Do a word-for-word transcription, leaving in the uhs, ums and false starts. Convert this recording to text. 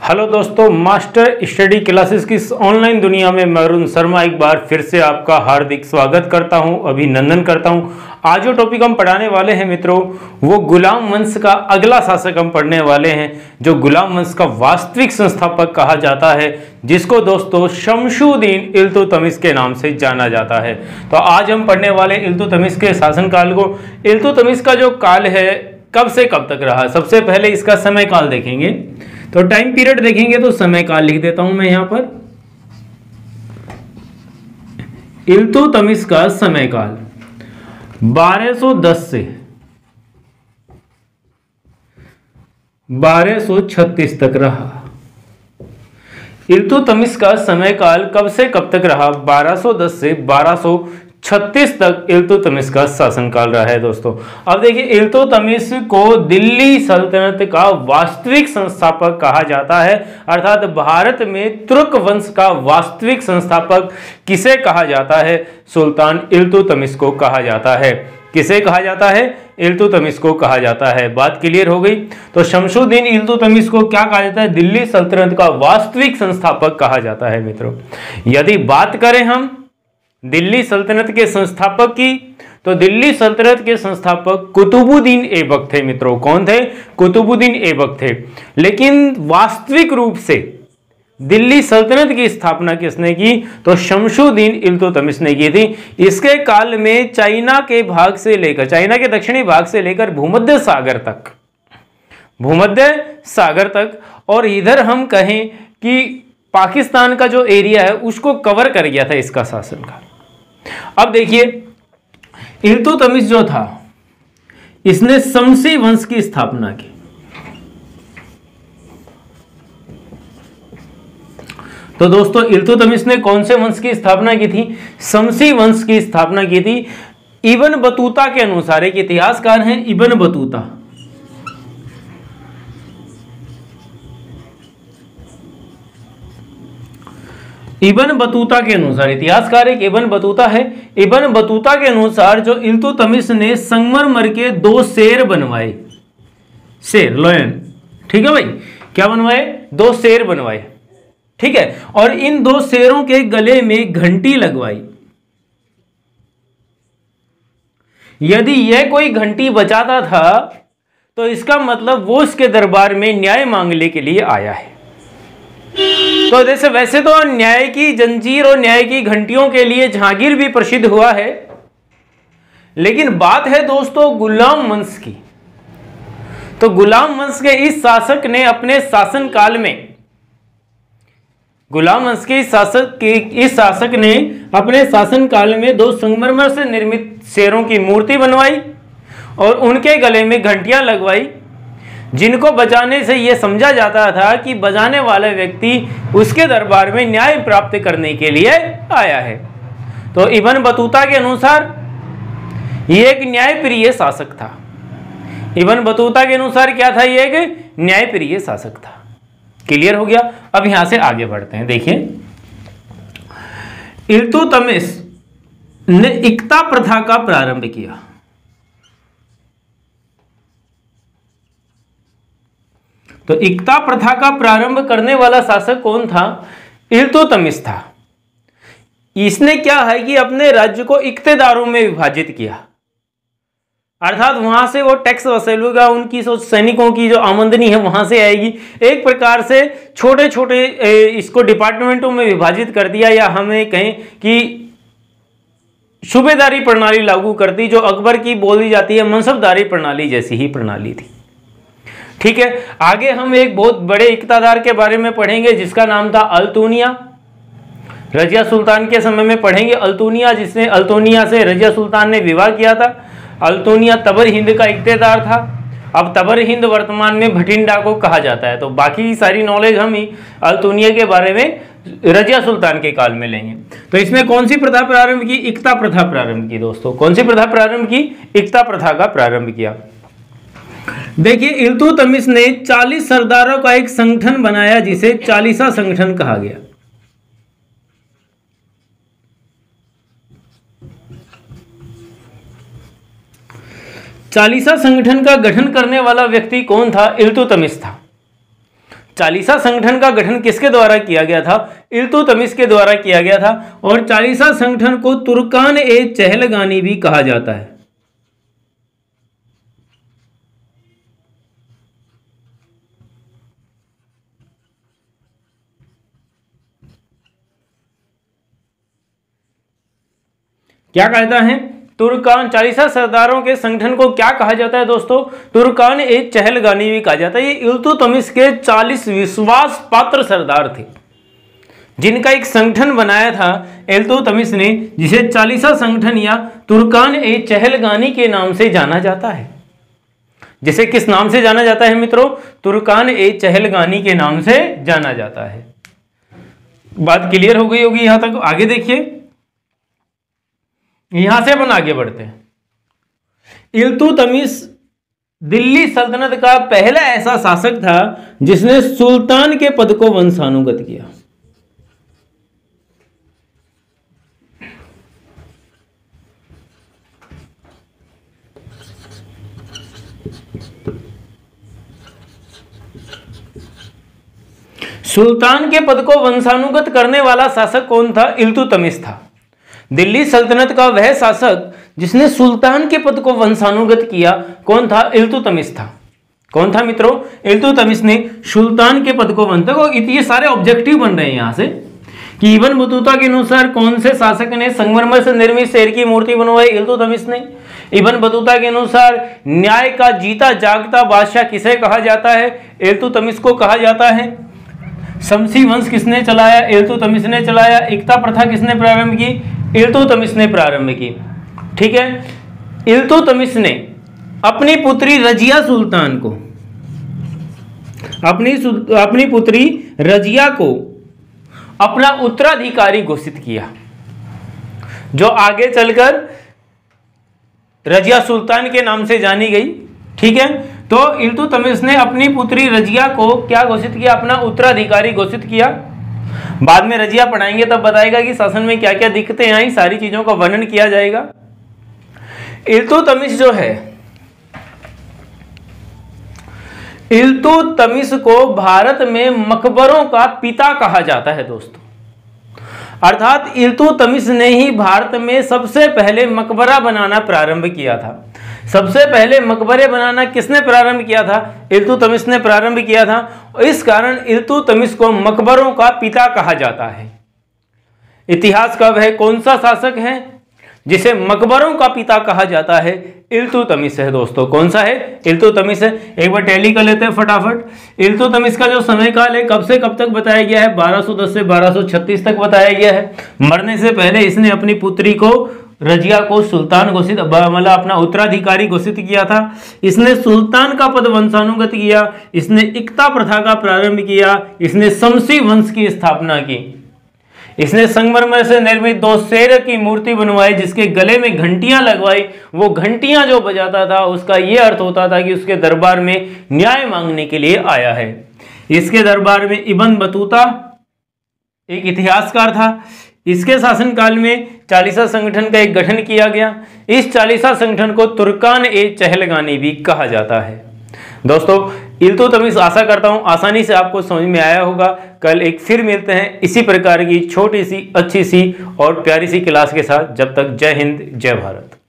Hello दोस्तों, master study classes की इस ऑनलाइन दुनिया में मैं अरुण शर्मा एक बार फिर से आपका हार्दिक स्वागत करता हूं, अभिनंदन करता हूं। आज जो टॉपिक हम पढ़ाने वाले हैं मित्रों, वो गुलाम वंश का अगला शासक हम पढ़ने वाले हैं, जो गुलाम वंश का वास्तविक संस्थापक कहा जाता है, जिसको दोस्तों शमशुद्दीन इल्तुतमिश के नाम से जाना जाता है। तो आज हम पढ़ने वाले इल्तुतमिश के शासनकाल को। इल्तुतमिश का जो काल है कब से कब तक रहा, सबसे पहले इसका समय काल देखेंगे। तो टाइम पीरियड देखेंगे तो समय काल लिख देता हूं मैं यहां पर। इल्तुतमिश का समय काल बारह सौ दस से बारह सौ छत्तीस तक रहा। इल्तुतमिश का समय काल कब से कब तक रहा? बारह सौ दस से बारह सौ छत्तीस तक इल्तुतमिश का शासनकाल रहा है दोस्तों। अब देखिए, इल्तुतमिश को दिल्ली सल्तनत का वास्तविक संस्थापक कहा जाता है, अर्थात भारत में तुर्क वंश का वास्तविक संस्थापक किसे कहा जाता है? सुल्तान इल्तुतमिश को कहा जाता है। किसे कहा जाता है? इल्तुतमिश को कहा जाता है। बात क्लियर हो गई। तो शमशुद्दीन इल्तुतमिश को क्या कहा जाता है? दिल्ली सल्तनत का वास्तविक संस्थापक कहा जाता है मित्रों। यदि बात करें हम दिल्ली सल्तनत के संस्थापक की, तो दिल्ली सल्तनत के संस्थापक कुतुबुद्दीन ऐबक थे मित्रों। कौन थे? कुतुबुद्दीन ऐबक थे। लेकिन वास्तविक रूप से दिल्ली सल्तनत की स्थापना किसने की? तो शमशुद्दीन इल्तुतमिश ने की थी। इसके काल में चाइना के भाग से लेकर चाइना के दक्षिणी भाग से लेकर भूमध्य सागर तक भूमध्य सागर तक और इधर हम कहें कि पाकिस्तान का जो एरिया है उसको कवर कर गया था इसका शासनकाल। अब देखिए, इल्तुतमिश जो था इसने शमसी वंश की स्थापना की। तो दोस्तों, इल्तुतमिश ने कौन से वंश की स्थापना की थी? शमसी वंश की स्थापना की थी। इब्न बतूता के अनुसार, एक इतिहासकार हैं इब्न बतूता, इब्न बतूता के अनुसार, इतिहासकार एक इब्न बतूता है। इब्न बतूता के अनुसार जो इल्तुतमिश ने संगमरमर के दो शेर बनवाए, शेर लॉयन, ठीक है भाई, क्या बनवाए? दो शेर बनवाए, ठीक है। और इन दो शेरों के गले में घंटी लगवाई। यदि यह कोई घंटी बजाता था तो इसका मतलब वो उसके दरबार में न्याय मांगने के लिए आया है। तो जैसे वैसे तो न्याय की जंजीर और न्याय की घंटियों के लिए जहांगीर भी प्रसिद्ध हुआ है, लेकिन बात है दोस्तों गुलाम वंश की। तो गुलाम वंश के इस शासक ने अपने शासन काल में गुलाम वंश के इस शासक के इस शासक ने अपने शासन काल में दो संगमरमर से निर्मित शेरों की मूर्ति बनवाई और उनके गले में घंटियां लगवाई, जिनको बजाने से यह समझा जाता था कि बजाने वाला व्यक्ति उसके दरबार में न्याय प्राप्त करने के लिए आया है। तो इब्न बतूता के अनुसार यह एक न्यायप्रिय शासक था। इब्न बतूता के अनुसार क्या था? यह एक न्यायप्रिय शासक था। क्लियर हो गया। अब यहां से आगे बढ़ते हैं। देखिए, इल्तुतमिश ने इक्ता प्रथा का प्रारंभ किया। तो इक्ता प्रथा का प्रारंभ करने वाला शासक कौन था? इल्तुतमिश था। इसने क्या है कि अपने राज्य को इक्तेदारों में विभाजित किया, अर्थात वहां से वो टैक्स वसूलेगा, उनकी सैनिकों की जो आमदनी है वहां से आएगी। एक प्रकार से छोटे छोटे इसको डिपार्टमेंटों में विभाजित कर दिया, या हमें कहें कि सूबेदारी प्रणाली लागू कर दी, जो अकबर की बोली जाती है मनसबदारी प्रणाली जैसी ही प्रणाली थी। ठीक है। आगे हम एक बहुत बड़े इक्तादार के बारे में पढ़ेंगे जिसका नाम था अल्तुनिया। रजिया सुल्तान के समय में पढ़ेंगे अल्तुनिया, जिसने अल्तुनिया से रजिया सुल्तान ने विवाह किया था। अल्तुनिया तबर हिंद का इक्तेदार था। अब तबर हिंद वर्तमान में भटिंडा को कहा जाता है। तो बाकी सारी नॉलेज हम ही अल्तुनिया के बारे में रजिया सुल्तान के काल में लेंगे। तो इसमें कौन सी प्रथा प्रारंभ की? इक्ता प्रथा प्रारंभ की दोस्तों। कौन सी प्रथा प्रारंभ की? इक्ता प्रथा का प्रारंभ किया। देखिए, इल्तुतमिश ने चालीस सरदारों का एक संगठन बनाया जिसे चालीसा संगठन कहा गया। चालीसा संगठन का गठन करने वाला व्यक्ति कौन था? इल्तुतमिश था। चालीसा संगठन का गठन किसके द्वारा किया गया था? इल्तुतमिश के द्वारा किया गया था। और चालीसा संगठन को तुर्कान ए चहलगानी भी कहा जाता है। क्या कहता है? तुर्कान चालीसा सरदारों के संगठन को क्या कहा जाता है दोस्तों? तुर्कान ए चहलगानी भी कहा जाता है। ये इल्तुतमिश के चालीस विश्वास पात्र सरदार थे जिनका एक संगठन बनाया था इल्तुतमिश ने, जिसे चालीसा संगठन या तुर्कान ए चहलगानी के नाम से जाना जाता है। जिसे किस नाम से जाना जाता है मित्रों? तुर्कान ए चहलगानी के नाम से जाना जाता है। बात क्लियर हो गई होगी यहां तक। आगे देखिए, यहां से अपन आगे बढ़ते हैं। इल्तुतमिश दिल्ली सल्तनत का पहला ऐसा शासक था जिसने सुल्तान के पद को वंशानुगत किया। सुल्तान के पद को वंशानुगत करने वाला शासक कौन था? इल्तुतमिश था। दिल्ली सल्तनत का वह शासक जिसने सुल्तान के पद को वंशानुगत किया कौन था? इल्तुतमिश था। कौन था मित्रों? इल्तुतमिश ने सुल्तान के पद को वंशानुगत। ये सारे ऑब्जेक्टिव बन रहे हैं यहां से कि इब्न बतूता के अनुसार कौन से शासक ने संगमरमर से निर्मित शेर की मूर्ति बनवाई? इल्तुतमिश ने। इब्न बतूता के अनुसार न्याय का जीता जागता बादशाह किसे कहा जाता है? इल्तुतमिश को कहा जाता है। शमसी वंश किसने चलाया? इल्तुतमिश ने चलाया। इक्ता प्रथा किसने प्रारंभ की? इल्तुतमिश ने प्रारंभ की। ठीक है। इल्तुतमिश ने अपनी पुत्री रजिया सुल्तान को अपनी अपनी पुत्री रजिया को अपना उत्तराधिकारी घोषित किया, जो आगे चलकर रजिया सुल्तान के नाम से जानी गई। ठीक है। तो इल्तुतमिश ने अपनी पुत्री रजिया को क्या घोषित किया? अपना उत्तराधिकारी घोषित किया। बाद में रजिया पढ़ाएंगे तब बताएगा कि शासन में क्या क्या दिक्कतें आई, सारी चीजों का वर्णन किया जाएगा। इल्तुतमिश जो है, इल्तुतमिश को भारत में मकबरों का पिता कहा जाता है दोस्तों। अर्थात इल्तुतमिश ने ही भारत में सबसे पहले मकबरा बनाना प्रारंभ किया था। सबसे पहले मकबरे बनाना किसने प्रारंभ किया था? इल्तुतमिश ने प्रारंभ किया था। इस कारण इल्तुतमिश को मकबरों का पिता कहा जाता है। इतिहास का वह कौन सा शासक है जिसे मकबरों का पिता कहा जाता है? इल्तुतमिश है दोस्तों। कौन सा है? इल्तुतमिश है। एक बार टैली कर लेते हैं फटाफट। इल्तुतमिश का जो समय काल है कब से कब तक बताया गया है? बारह सौ दस से बारह सौ छत्तीस तक बताया गया है। मरने से पहले इसने अपनी पुत्री को रजिया को सुल्तान घोषित मतलब अपना उत्तराधिकारी घोषित किया था। इसने सुल्तान का पद वंशानुगत किया। इसने इक्ता प्रथा का प्रारंभ किया। इसने शमसी वंश की स्थापना की। इसने संगमरमर से निर्मित दो शेर की मूर्ति बनवाई, जिसके गले में घंटियां लगवाई। वो घंटियां जो बजाता था उसका ये अर्थ होता था कि उसके दरबार में न्याय मांगने के लिए आया है। इसके दरबार में इब्न बतूता एक इतिहासकार था। इसके शासनकाल में चालीसा संगठन का एक गठन किया गया। इस चालीसा संगठन को तुर्कान ए चहलगानी भी कहा जाता है। दोस्तों इल्तुतमिश आशा करता हूं आसानी से आपको समझ में आया होगा। कल एक फिर मिलते हैं इसी प्रकार की छोटी सी अच्छी सी और प्यारी सी क्लास के साथ। जब तक जय हिंद जय भारत।